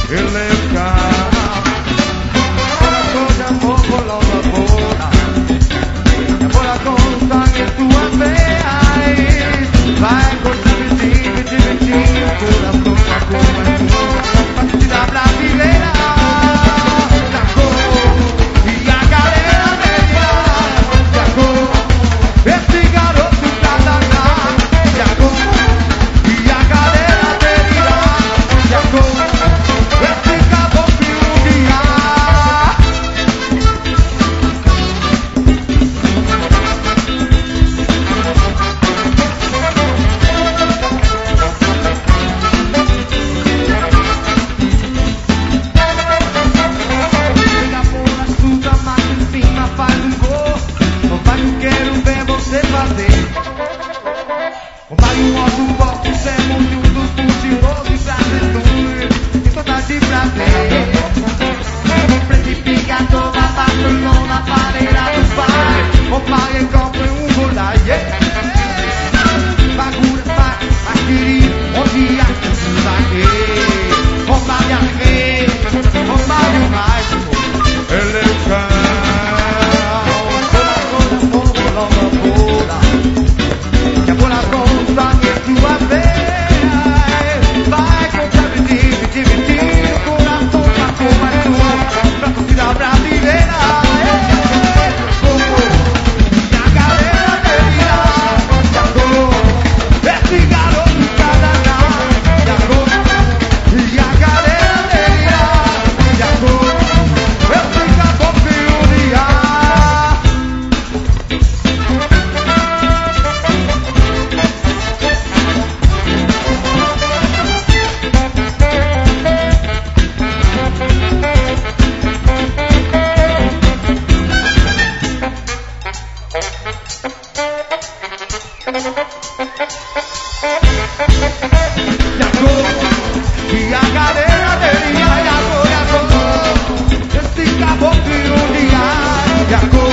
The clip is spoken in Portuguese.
ele é o carro. Coração de amor por lá fora, por a conta em tua veia. Vai gostar de divertir, coração da cor, partida brasileira. Da cor e a galera dele, da cor, esse garoto tá danado. Da cor e a galera dele, da cor, esse caboclo mundial. Compare um outro box, é muito dos fugirosos brasileiros, em toda de prazer. Precipitado na Barcelona, pareira do pai. Compare e compre um rolar, yeah. Bagulho vai adquirir, onde há que se vai. Compare a rede, compare o mais. Ele é o cão, coração da bola, que a bola conta que tua veia. Vai contar divertir, o coração tá com mais tua, pra torcida brasileira. E a galera dele lá, esse garoto tá danado. E a galera dele lá, esse caboclo mundial. E a galera dele, esse caboclo mundial.